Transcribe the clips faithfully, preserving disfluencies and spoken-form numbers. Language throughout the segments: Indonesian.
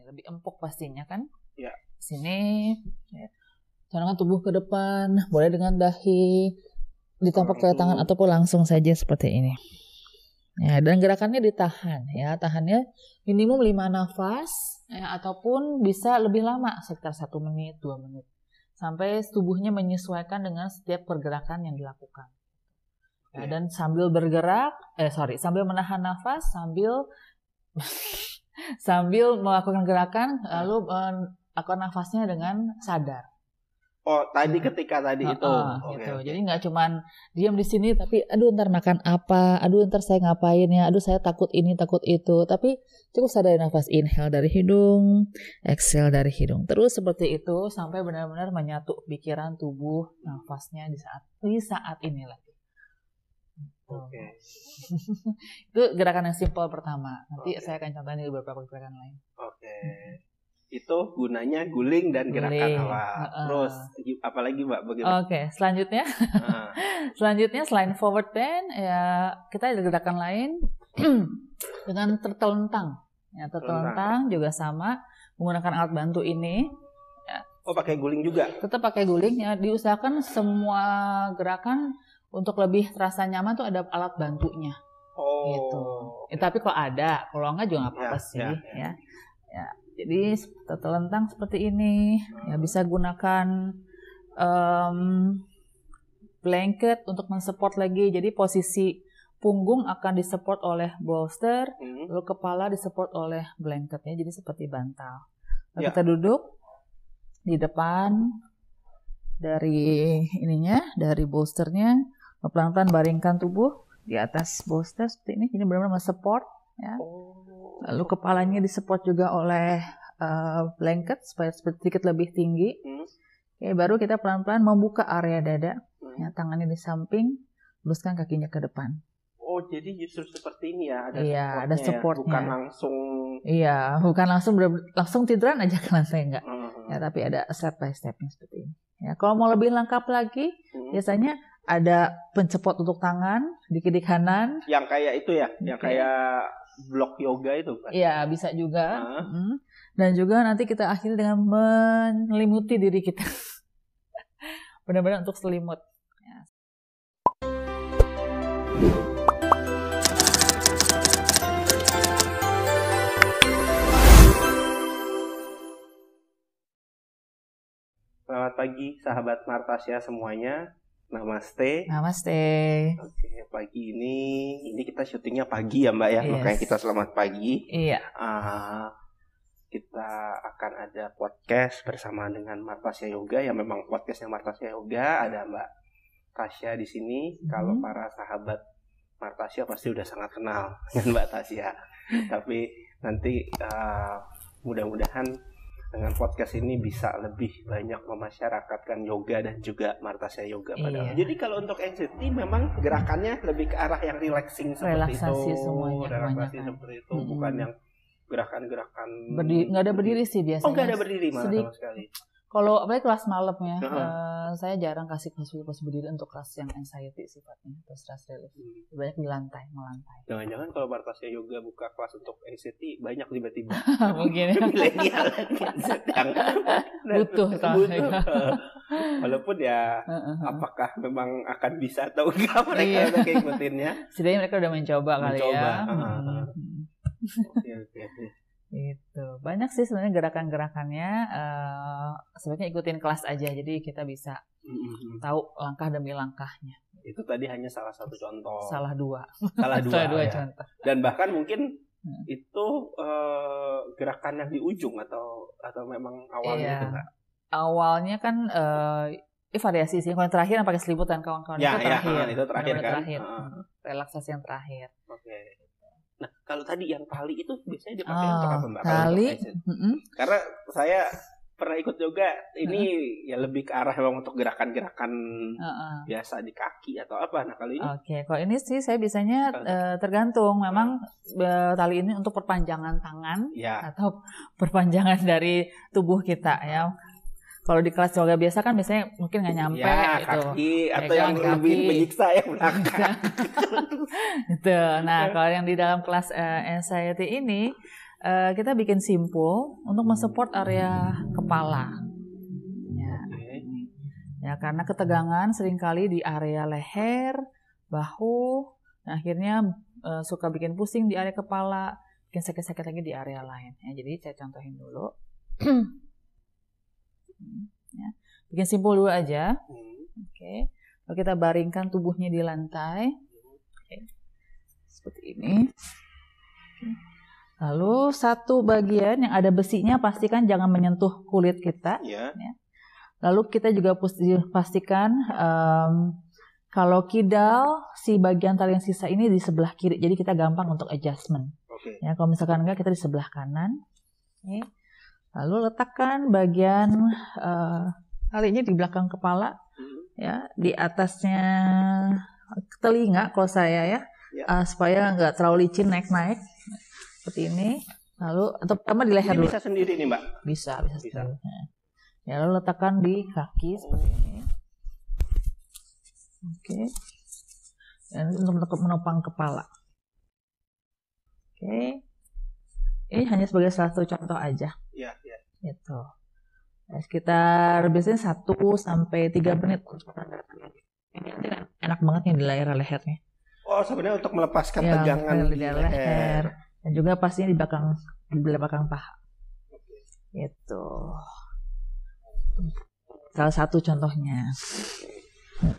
lebih empuk pastinya kan. Ya. Sini, ya. Condongkan tubuh ke depan, boleh dengan dahi, ditapak ke tangan ataupun langsung saja seperti ini. Ya, dan gerakannya ditahan ya, tahannya minimum lima nafas ya, ataupun bisa lebih lama sekitar satu menit, dua menit. Sampai tubuhnya menyesuaikan dengan setiap pergerakan yang dilakukan. Ya, ya. Dan sambil bergerak, eh sorry, sambil menahan nafas, sambil sambil melakukan gerakan, lalu melakukan nafasnya dengan sadar. Oh, tadi ketika tadi uh, itu. Uh, okay, gitu. okay. Jadi nggak cuman diam di sini, tapi aduh ntar makan apa, aduh ntar saya ngapain ya, aduh saya takut ini, takut itu. Tapi cukup sadari nafas, inhale dari hidung, exhale dari hidung. Terus seperti itu sampai benar-benar menyatu pikiran, tubuh, nafasnya di saat di saat ini lagi. Oke. Okay. Itu gerakan yang simple pertama. Nanti okay. saya akan contohin di beberapa gerakan lain. Oke. Okay. Itu gunanya guling dan gerakan guling. awal. Uh, Terus apalagi Mbak bagaimana? Oke, okay. selanjutnya uh. selanjutnya selain forward bend ya kita ada gerakan lain dengan tertelentang. Ya, tertelentang juga sama menggunakan alat bantu ini. Ya. Oh, pakai guling juga? Tetap pakai guling ya, diusahakan semua gerakan untuk lebih terasa nyaman tuh ada alat bantunya. Oh. Gitu. Ya, tapi kalau ada, kalau enggak juga nggak apa-apa ya, sih ya. ya. ya. Jadi tertelentang seperti ini, ya bisa gunakan um, blanket untuk mensupport lagi. Jadi posisi punggung akan disupport oleh bolster, hmm. lalu kepala disupport oleh blanketnya. Jadi seperti bantal. Lalu ya. Kita duduk di depan dari ininya, dari bolsternya, pelan-pelan baringkan tubuh di atas bolster seperti ini. Ini benar-benar mensupport. Ya. Lalu kepalanya disupport juga oleh uh, blanket supaya sedikit lebih tinggi. Hmm. Oke, baru kita pelan-pelan membuka area dada. Hmm. Ya, tangannya di samping, luruskan kakinya ke depan. Oh, jadi justru seperti ini ya? Ada iya, supportnya, ada supportnya. Bukan langsung. Iya, bukan langsung langsung tiduran aja ke lantai enggak. Hmm. Ya, tapi ada step by stepnya seperti ini. Ya, kalau mau lebih lengkap lagi, hmm. biasanya ada pencepot untuk tangan di kiri kanan. Yang kayak itu ya, okay. Yang kayak blok yoga itu kan? Iya, bisa juga. Uh. Dan juga nanti kita akhiri dengan menyelimuti diri kita. Benar-benar untuk selimut. Ya. Selamat pagi sahabat Martasya semuanya. Namaste. Namaste. Oke, pagi ini ini kita syutingnya pagi ya Mbak ya, yes. Makanya kita selamat pagi. Iya. Uh, kita akan ada podcast bersama dengan Martasya Yoga yang memang podcastnya Martasya Yoga. Ada Mbak Tasya di sini. Mm-hmm. Kalau para sahabat Martasya pasti udah sangat kenal dengan Mbak Tasya. Tapi nanti uh, mudah-mudahan dengan podcast ini bisa lebih banyak memasyarakatkan yoga dan juga Martasya Yoga padahal. Iya. Jadi kalau untuk N C T memang gerakannya lebih ke arah yang relaxing seperti relaksasi itu. Semuanya, relaksasi seperti itu, hmm. bukan yang gerakan-gerakan berdiri, nggak ada berdiri sih biasanya. Oh, nggak ada berdiri malah Sedih. sama sekali. Kalau apalagi kelas malam ya, uh-huh. uh, saya jarang kasih kelas kelas berdiri untuk kelas yang anxiety sifatnya, atau stress relief. Hmm. Banyak di lantai, melantai. Jangan-jangan kalau Martasya Yoga buka kelas untuk anxiety banyak tiba-tiba. Mungkin ya. Milenial yang sedang butuh, butuh. Walaupun ya, uh-huh. apakah memang akan bisa atau enggak mereka udah kayak ikutinnya? Setidaknya mereka udah mencoba, mencoba kali ya. Uh-huh. Oke, oke, oke. Itu banyak sih sebenarnya gerakan-gerakannya, uh, sebaiknya ikutin kelas aja jadi kita bisa mm-hmm. tahu langkah demi langkahnya. Itu tadi hanya salah satu contoh. Salah dua. Salah dua, salah dua ya. Contoh. Dan bahkan mungkin hmm. itu uh, gerakan yang di ujung atau atau memang awalnya iya. itu enggak? Awalnya kan uh, ini variasi sih. Kalau yang terakhir yang pakai selimut dan kawan-kawan ya, itu ya, terakhir. Ya, itu terakhir kan. Terakhir. Uh. Relaksasi yang terakhir. Oke. Okay. Nah, kalau tadi yang tali itu biasanya dipakai oh, untuk apa Mbak? Tali. Mm-hmm. Karena saya pernah ikut juga, ini uh-huh. ya lebih ke arah memang untuk gerakan-gerakan uh-uh. biasa di kaki atau apa. Nah, kalau ini? Oke, okay. Kalau ini sih saya biasanya uh, tergantung. Memang uh, tali ini untuk perpanjangan tangan ya. Atau perpanjangan dari tubuh kita ya. Kalau di kelas yoga biasa kan biasanya mungkin nggak nyampe ya, gitu. Kaki atau ya, yang kaki. Lebih menyiksa yang belakang. Gitu. Nah, kalau yang di dalam kelas uh, anxiety ini uh, kita bikin simpul untuk mensupport area kepala. Ya. Ya, karena ketegangan seringkali di area leher, bahu, nah akhirnya uh, suka bikin pusing di area kepala, bikin sakit-sakit lagi di area lain. Ya, jadi saya contohin dulu. Ya. Bikin simpul dulu aja. Oke. Okay. Lalu kita baringkan tubuhnya di lantai. Okay. Seperti ini. Okay. Lalu satu bagian yang ada besinya pastikan jangan menyentuh kulit kita. Yeah. Ya. Lalu kita juga pastikan um, kalau kidal si bagian tali yang sisa ini di sebelah kiri. Jadi kita gampang untuk adjustment. Okay. Ya, kalau misalkan enggak kita di sebelah kanan. Okay. Lalu letakkan bagian uh, talinya di belakang kepala. Hmm. Ya, di atasnya telinga kalau saya ya. Yeah. Uh, supaya nggak terlalu licin naik-naik. Seperti ini, lalu atau pertama di leher ini dulu. Bisa sendiri nih Mbak? Bisa, bisa, bisa. Sendiri. Ya, lalu letakkan di kaki seperti ini. Oke. Dan untuk menopang kepala. Oke. Ini hanya sebagai salah satu contoh aja. Iya, iya. Gitu. Nah, sekitar biasanya satu sampai tiga menit. Ini enak banget nih di leher-lehernya. Oh, sebenarnya untuk melepaskan ya, tegangan di leher. leher. Dan juga pastinya di belakang di belakang paha. Itu salah satu contohnya. Oke.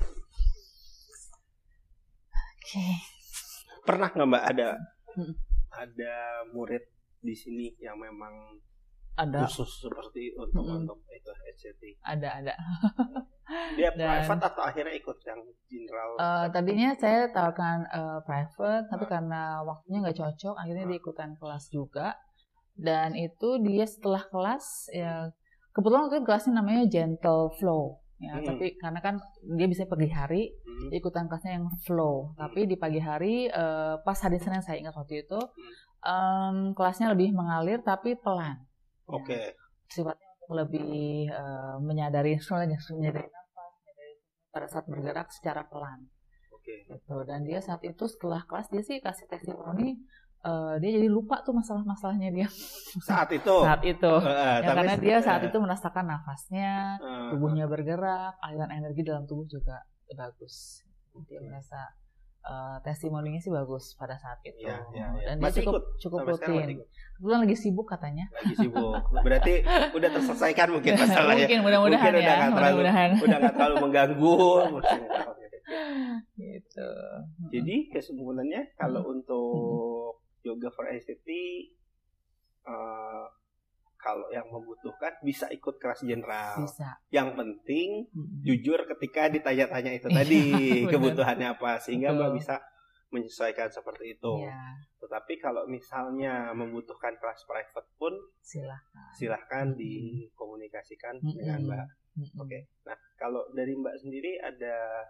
Okay. Pernah nggak Mbak ada hmm. ada murid di sini yang memang ada khusus seperti untuk hmm. untuk itu H C T? Ada ada. Dia Dan, private atau akhirnya ikut yang general? Uh, tadinya saya tawarkan uh, private, tapi uh. karena waktunya nggak cocok, akhirnya uh. dia ikutan kelas juga. Dan itu dia setelah kelas, ya kebetulan waktu itu kelasnya namanya Gentle Flow. Ya, hmm. tapi karena kan dia bisa pagi hari, hmm. dia ikutan kelasnya yang flow. Hmm. Tapi di pagi hari, uh, pas hari Senin saya ingat waktu itu, hmm. um, kelasnya lebih mengalir tapi pelan. Oke. Okay. Ya, sifatnya lebih uh, menyadari instrumen, menyadari nafas, menyadari pada saat bergerak secara pelan. Oke. Okay. Gitu. Dan dia saat itu setelah kelas dia sih kasih testimoni, uh, dia jadi lupa tuh masalah-masalahnya dia. Saat itu. saat itu. Uh, ya, karena dia saat uh, itu merasakan nafasnya, uh, tubuhnya bergerak, aliran energi dalam tubuh juga bagus. Dia merasa uh, testimoninya sih bagus pada saat itu. Ya, ya, ya. Dan masih dia cukup ikut, cukup rutin. Kebetulan lagi sibuk katanya. Lagi sibuk. Berarti udah terselesaikan mungkin masalahnya. Mungkin mudah-mudahan mungkin ya. Udah nggak terlalu, mudah-mudahan. udah nggak terlalu mengganggu. Gitu. Jadi kesimpulannya kalau hmm. untuk Yoga for H C T, uh, kalau yang membutuhkan bisa ikut kelas general. Bisa. Yang penting hmm. jujur ketika ditanya-tanya itu tadi kebutuhannya apa, sehingga Mbak bisa menyesuaikan seperti itu. Ya. Tetapi kalau misalnya membutuhkan kelas private pun silahkan, silahkan hmm. dikomunikasikan hmm. dengan Mbak. Hmm. Oke. Okay. Nah, kalau dari Mbak sendiri ada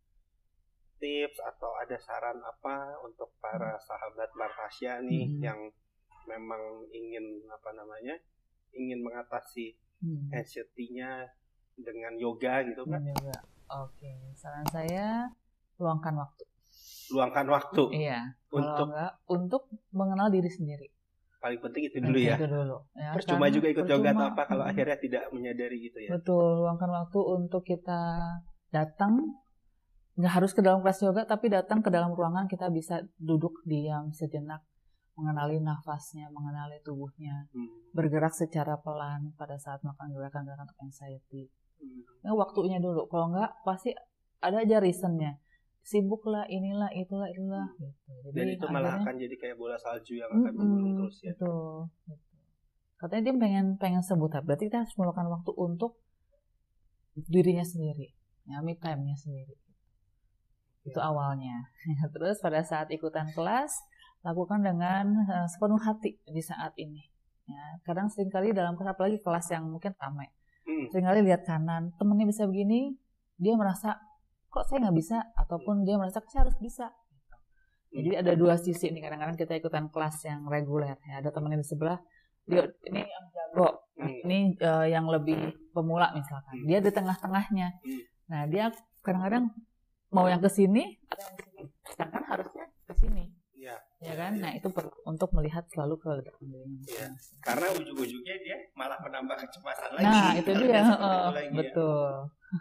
tips atau ada saran apa untuk para sahabat Martasya nih hmm. yang memang ingin apa namanya ingin mengatasi hmm. anxiety-nya dengan yoga gitu kan? Yoga. Oke, saran saya luangkan waktu. Luangkan waktu. Iya. Untuk enggak, untuk mengenal diri sendiri. Paling penting itu dulu ya. Itu dulu. Ya, percuma juga ikut percuma, yoga atau apa kalau hmm. akhirnya tidak menyadari gitu ya. Betul, luangkan waktu untuk kita datang. Nggak harus ke dalam kelas yoga, tapi datang ke dalam ruangan kita bisa duduk diam sejenak, mengenali nafasnya, mengenali tubuhnya, hmm. bergerak secara pelan pada saat melakukan gerakan-gerakan untuk anxiety. Hmm. Nah, waktunya dulu, kalau nggak pasti ada aja reasonnya. Sibuk lah, inilah, itulah, itulah. Hmm. Gitu. Jadi, dan itu malah akhirnya, akan jadi kayak bola salju yang akan bergulung terus ya. Betul. Gitu. Katanya dia pengen pengen sembuh, berarti kita harus meluangkan waktu untuk dirinya sendiri, ya, me time-nya sendiri. Itu awalnya. Terus pada saat ikutan kelas, lakukan dengan uh, sepenuh hati di saat ini. Ya, kadang seringkali dalam kelas, apalagi kelas yang mungkin ramai, hmm. seringkali lihat kanan, temennya bisa begini, dia merasa kok saya nggak bisa, ataupun dia merasa saya harus bisa. Hmm. Jadi ada dua sisi nih, kadang-kadang kita ikutan kelas yang reguler, ya, ada temennya di sebelah, dia ini yang jago, hmm. ini uh, yang lebih pemula misalkan, hmm. dia di tengah-tengahnya. Hmm. Nah dia kadang-kadang mau yang ke sini, ada yang ke sini. Sedangkan harusnya ke sini. Ya, ya kan? Nah itu per, untuk melihat selalu ke depan dirinya. Ya. Karena ujung-ujungnya dia malah menambah kecemasan lagi. Nah itu dia, uh, lagi, betul.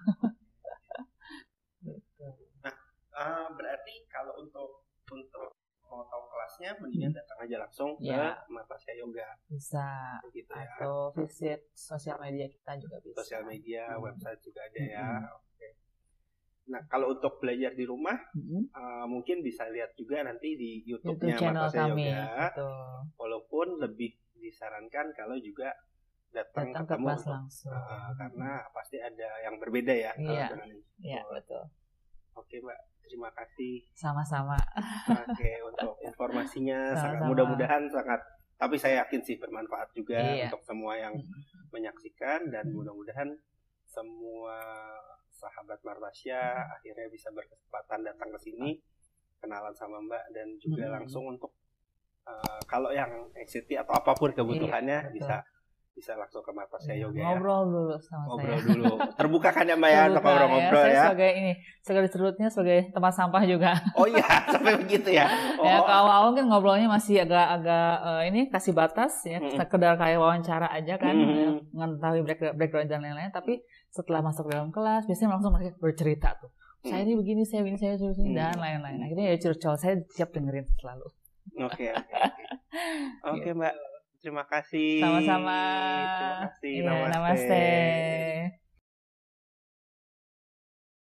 Ya. Nah uh, berarti kalau untuk untuk mau tahu kelasnya, mendingan datang aja langsung ya. ke Martasya Yoga. Bisa. Gitu ya. Atau visit sosial media kita juga bisa. Sosial media, hmm. website juga ada hmm. ya. Oke. Nah kalau untuk belajar di rumah, hmm. uh, mungkin bisa lihat juga nanti di YouTube-nya YouTube Martasya Yoga. Betul. Walaupun lebih disarankan kalau juga datang, datang ketemu ke langsung. Uh, karena pasti ada yang berbeda ya. Iya. Iya betul. Oke Mbak. Terima kasih. Sama-sama. Oke, untuk informasinya Sama-sama. sangat mudah-mudahan sangat, tapi saya yakin sih bermanfaat juga iya. untuk semua yang hmm. menyaksikan dan hmm. mudah-mudahan semua sahabat Martasya hmm. akhirnya bisa berkesempatan datang ke sini, kenalan sama Mbak dan juga hmm. langsung untuk uh, kalau yang anxiety atau apapun kebutuhannya iya, bisa bisa langsung ke Martasya Yoga ya. Ngobrol dulu sama ngobrol saya. Ngobrol dulu. Terbuka kan ya Mbak ya untuk ngobrol-ngobrol ya. Saya sebagai ini, sebagai serutnya sebagai tempat sampah juga. Oh iya, sampai begitu ya. Oh. Ya kalau awal kan ngobrolnya masih agak-agak uh, ini kasih batas ya, mm-hmm. sekedar kayak wawancara aja kan, mm-hmm. mengetahui background dan lain-lain. Tapi setelah masuk ke dalam kelas, biasanya langsung mereka bercerita tuh. Saya ini begini, saya begini, saya begini, dan lain-lain. Akhirnya ya curcol, saya siap dengerin selalu. Oke, oke, oke. Oke Mbak. Terima kasih. Sama-sama. Terima kasih. Ya, namaste. namaste.